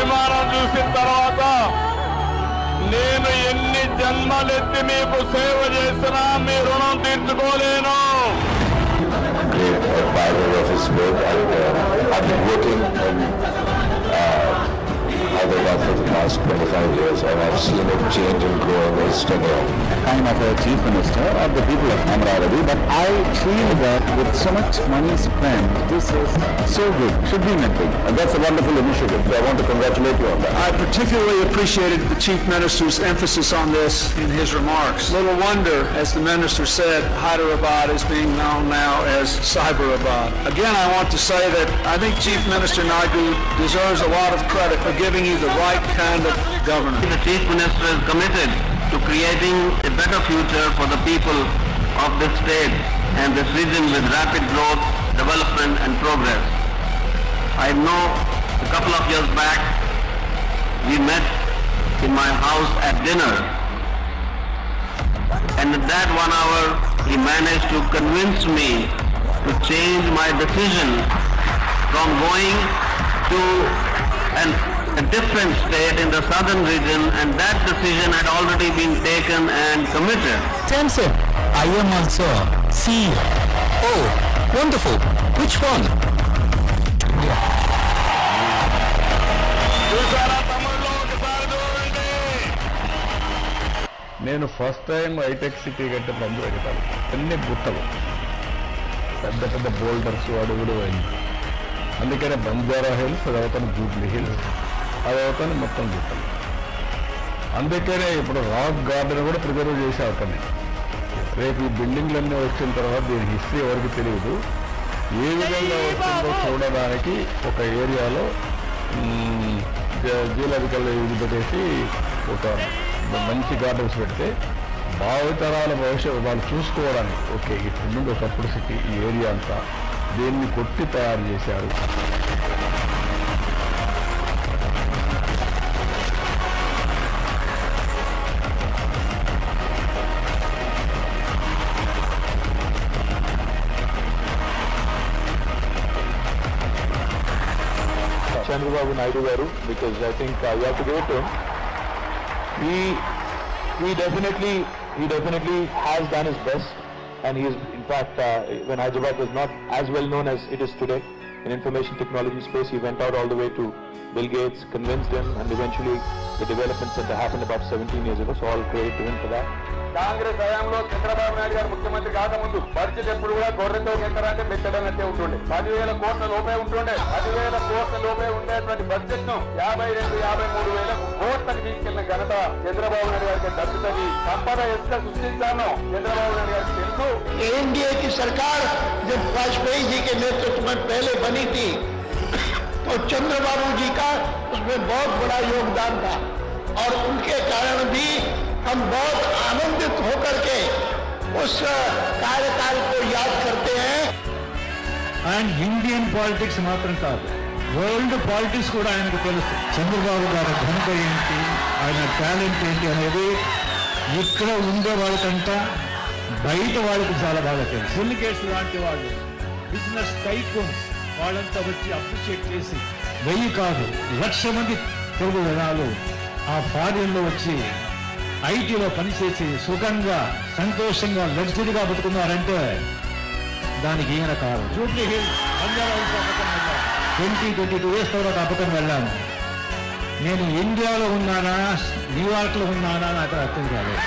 అభిమానం చూసిన తర్వాత నేను ఎన్ని జన్మలెత్తి మీకు సేవ చేసినా మీ రుణం తీర్చుకోలేను. Great admirer of his work, and I've been working in Hyderabad for the past 25 years, and I've seen it change and grow in his tenure. I'm not a chief minister of the people of Amaravati, but I feel that with so much money spent, this is so good, should be nothing. And that's a wonderful initiative, so I want to congratulate you on that. I particularly appreciated the Chief Minister's emphasis on this in his remarks. Little wonder, as the Minister said, Hyderabad is being known now as Cyberabad. Again, I want to say that I think Chief Minister Naidu deserves a lot of credit for giving you the right kind of governance. The Chief Minister is committed to creating a better future for the people of this state and this region with rapid growth, development and progress. I know a couple of years back we met in my house at dinner, and in that 1 hour he managed to convince me to change my decision from going to a different state in the southern region, and that decision had already been taken and committed. Sir, I am also CEO. Oh, wonderful. Which one? నేను first time Hitech City కంటే బంధు పెడతాను. అన్ని గుట్టలు, పెద్ద పెద్ద boulders, అడుగులు అయింది. అందుకనే బంజారా హిల్స్, అది అవుతాను జూబ్లీ హిల్స్, అది అవుతాను మొత్తం గుట్టలు. అందుకనే ఇప్పుడు రాక్ గార్డెన్ కూడా ప్రిజర్వ్ చేసే అవుతాను. రేపు ఈ బిల్డింగ్లన్నీ వచ్చిన తర్వాత దీని హిస్టరీ ఎవరికి తెలియదు. ఏ విధంగా వచ్చిందో చూడడానికి ఒక ఏరియాలో జియోలాజికల్ ఇది పెట్టేసి ఒక మంచి గార్డెన్స్ పెడితే భావితరాల భవిష్యత్తు వాళ్ళు చూసుకోవడానికి, ఓకే ఇట్లుండి ఒకప్పుడు సిటీ ఈ ఏరియా అంతా దీన్ని కొట్టి తయారు చేశారు. Chandrababu Naidu garu, because I think you have to give it to him. He definitely has done his best, and he is, in fact, when Hyderabad was not as well known as it is today in information technology space, he went out all the way to Bill Gates, convinced him, and eventually the development center happened about 17 years ago, so all credit to him for that. Congress హయాంలో చంద్రబాబు నాయుడు గారు ముఖ్యమంత్రి కాకముందు budget ఎప్పుడు కూడా గొర్రెతో ఎక్కడంటే మెచ్చడనట్టే ఉంటుండే. 10,000 కోట్ల లోపే ఉంటుండే. 10,000 కోట్ల లోపే ఉండేటువంటి బడ్జెట్ ను 52-53,000 కోట్లకు తీసుకెళ్లిన ఘనత చంద్రబాబు నాయుడు గారికి దక్కుతుంది. సంపద ఎంత సృష్టించానో చంద్రబాబు నాయుడు గారికి తెలుసు. एनडीए की सरकार जब वाजपेयी जी के नेतृत्व में पहले बनी थी तो चंद्रबाबू जी का उसमें बहुत बड़ा योगदान था, और उनके कारण भी हम बहुत आनंदित होकर के उस कार्यकाल को याद करते हैं. అండ్ ఇండియన్ పాలిటిక్స్ మాత్రం కాదు, వరల్డ్ పాలిటిక్స్ కూడా ఆయనకు తెలుసు. చంద్రబాబు గారి ఘనత ఏంటి, ఆయన టాలెంట్ ఏంటి అనేది ఇక్కడ ఉండే వాళ్ళకంట బయట వాళ్ళకి చాలా బాగా తెలుసు. సిండికేట్స్ లాంటి వాళ్ళు, బిజినెస్ టైకూన్స్ వాళ్ళంతా వచ్చి అప్రిషియేట్ చేసి 1000 కాదు 1,00,000 మంది తెలుగు జనాలు ఆ ఫారిన్లో వచ్చి ఐటీలో పనిచేసి సుఖంగా సంతోషంగా లగ్జరీగా బతుకున్నారంటే దానికి ఈయన కాదు. జూబ్లీ హిల్స్, బంజారా హిల్స్ అపకం వెళ్ళాను. 22 years తర్వాత అపకం వెళ్ళాను. నేను ఇండియాలో ఉన్నానా న్యూయార్క్లో ఉన్నానా నాకు అర్థం కాలేదు.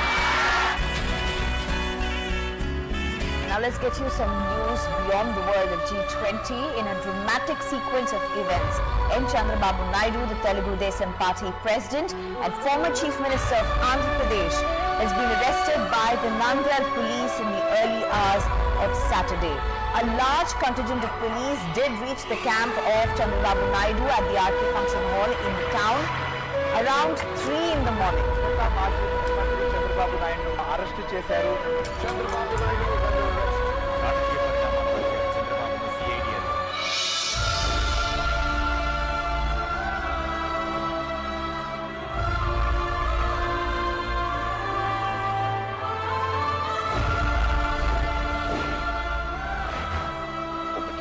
Now let's get you some news beyond the world of G20. In a dramatic sequence of events, N. Chandrababu Naidu, the Telugu Desam Party president and former Chief Minister of Andhra Pradesh, has been arrested by the Nandyal police in the early hours of Saturday. A large contingent of police did reach the camp of Chandrababu Naidu at the RK Function Hall in the town around 3 in the morning. Chandrababu Naidu arrest చేశారు. చంద్రబాబు నాయుడు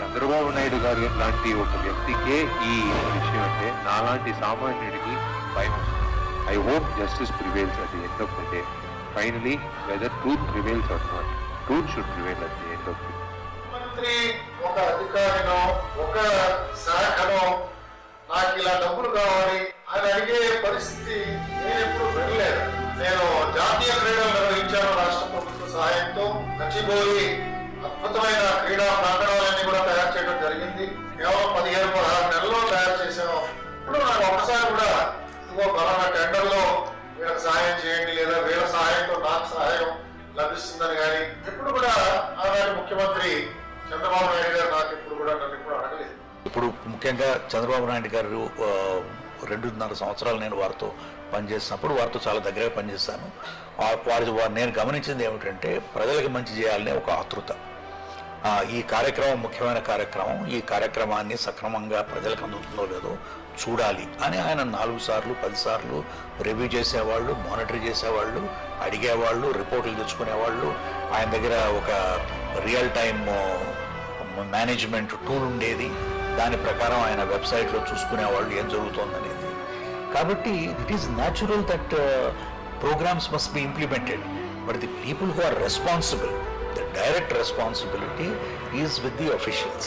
చంద్రబాబు నాయుడు గారు లాంటి ఒక వ్యక్తికే ఈ విషయం అంటే నాలాంటి సామాన్యుడికి భయం వస్తుంది. I hope justice prevails at the end of the day. Finally whether truth prevails or not, truth should prevail at the end of the day. ముఖ్యమంత్రి ఒక అధికారినో ఒక శాఖనో నాకు ఇలా డబ్బులు కావాలి అని అడిగే పరిస్థితి నేను ఎప్పుడు వెళ్ళలేదు. నేను జాతీయ క్రీడలు నిర్వహించాను రాష్ట్ర ప్రభుత్వ సహాయంతో. గచ్చిబౌలి అద్భుతమైన క్రీడా ప్రాంగణాలన్నీ కూడా తయారు చేయడం జరిగింది. కేవలం 15-16 నెలల్లో తయారు చేసాము. ఇప్పుడు నాకు ఒక్కసారి కూడా ఇదిగో పలానా టెండర్లో వీళ్ళకి సహాయం చేయండి లేదా వీళ్ళ సహాయంతో నాకు సహాయం లభిస్తుందని కానీ ఎప్పుడు కూడా ఆనాటి ముఖ్యమంత్రి చంద్రబాబు నాయుడు గారు నాకు ఇప్పుడు కూడా నన్ను ఇప్పుడు అడగలేదు. ఇప్పుడు ముఖ్యంగా చంద్రబాబు నాయుడు గారు 2.5 సంవత్సరాలు నేను వారితో పనిచేసినప్పుడు వారితో చాలా దగ్గరగా పనిచేస్తాను. నేను గమనించింది ఏమిటంటే ప్రజలకు మంచి చేయాలనే ఒక ఆతృత. ఈ కార్యక్రమం ముఖ్యమైన కార్యక్రమం, ఈ కార్యక్రమాన్ని సక్రమంగా ప్రజలకు అందుతుందో లేదో చూడాలి అని ఆయన 4 సార్లు 10 సార్లు రివ్యూ చేసేవాళ్ళు, మానిటర్ చేసేవాళ్ళు, అడిగేవాళ్ళు, రిపోర్టులు తెచ్చుకునేవాళ్ళు. ఆయన దగ్గర ఒక రియల్ టైమ్ మేనేజ్మెంట్ టూల్ ఉండేది. దాని ప్రకారం ఆయన వెబ్సైట్లో చూసుకునేవాళ్ళు ఏం జరుగుతోందనేది. కాబట్టి it is natural that programs must be implemented, but the people who are responsible, the direct responsibility is with the officials.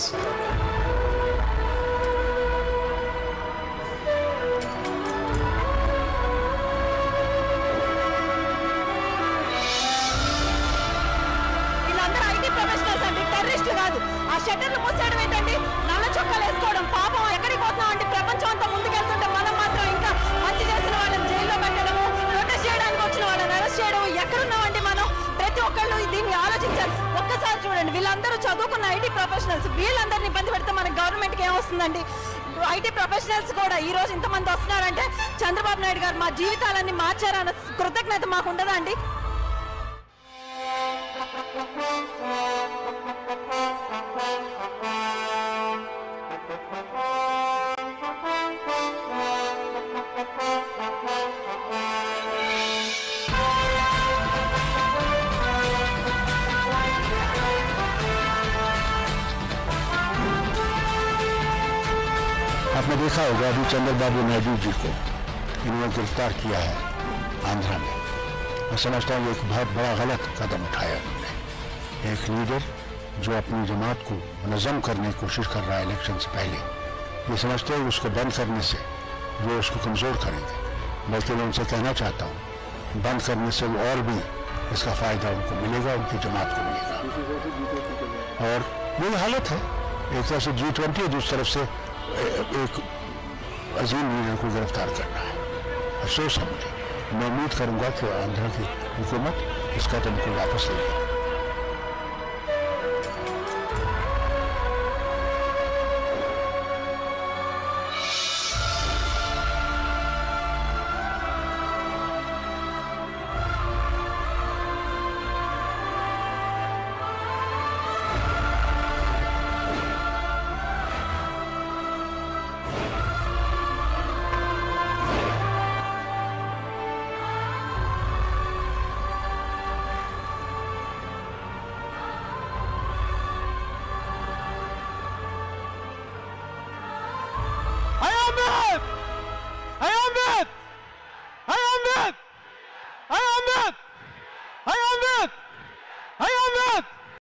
వీళ్ళందరూ ఐటీ ప్రొఫెషనల్స్ అండి, టెర్రరిస్టులు కాదు. ఆ షట్టర్లు మూసేయడం ఏంటండి? నల్ల చొక్కాలు వేసుకోవడం. పాపం ఎక్కడికి పోతున్నాం అండి? ప్రపంచం అంతా ముందుకెళ్తుంటే మనం మాత్రం ఇంకా మంచి చేసిన వాళ్ళని జైల్లో పెట్టడము, ప్రొటెస్ట్ చేయడానికి వచ్చిన వాళ్ళని అరెస్ట్ చేయడం. ఎక్కడున్నామండి మనం? ప్రతి ఒక్కళ్ళు దీన్ని ఆలోచించాలి. ఒక్కసారి చూడండి, వీళ్ళందరూ చదువుకున్న ఐటీ ప్రొఫెషనల్స్, వీళ్ళందరినీ ఇబ్బంది పెడితే మన గవర్నమెంట్కి ఏమొస్తుందండి? ఐటీ ప్రొఫెషనల్స్ కూడా ఈ రోజు ఇంతమంది వస్తున్నారంటే చంద్రబాబు నాయుడు గారు మా జీవితాలన్నీ మార్చారన్న కృతజ్ఞత మాకు ఉండదా అండి? आपने देखा होगा अभी चंद्रबाबू नायडू जी को इन्होंने गिरफ्तार किया है आंध्रा में। मैं समझता हूँ एक बहुत बड़ा गलत कदम उठाया उन्होंने। एक लीडर जो अपनी जमात को मुनज़्ज़म करने की कोशिश कर रहा है इलेक्शन से पहले, ये समझते हैं उसको बंद करने से वो उसको कमज़ोर करेंगे। बल्कि मैं उनसे कहना चाहता हूँ बंद करने से और भी इसका फ़ायदा उनको मिलेगा, उनकी जमात को मिलेगा। और यही हालत है, एक तरफ से G20 दूसरी तरफ से एक अजीम लीडर को गिरफ्तार करना है। अफसोस है मुझे। मैं उम्मीद करूंगा कि आंध्र की हुकूमत इस कदम को वापस लेगी।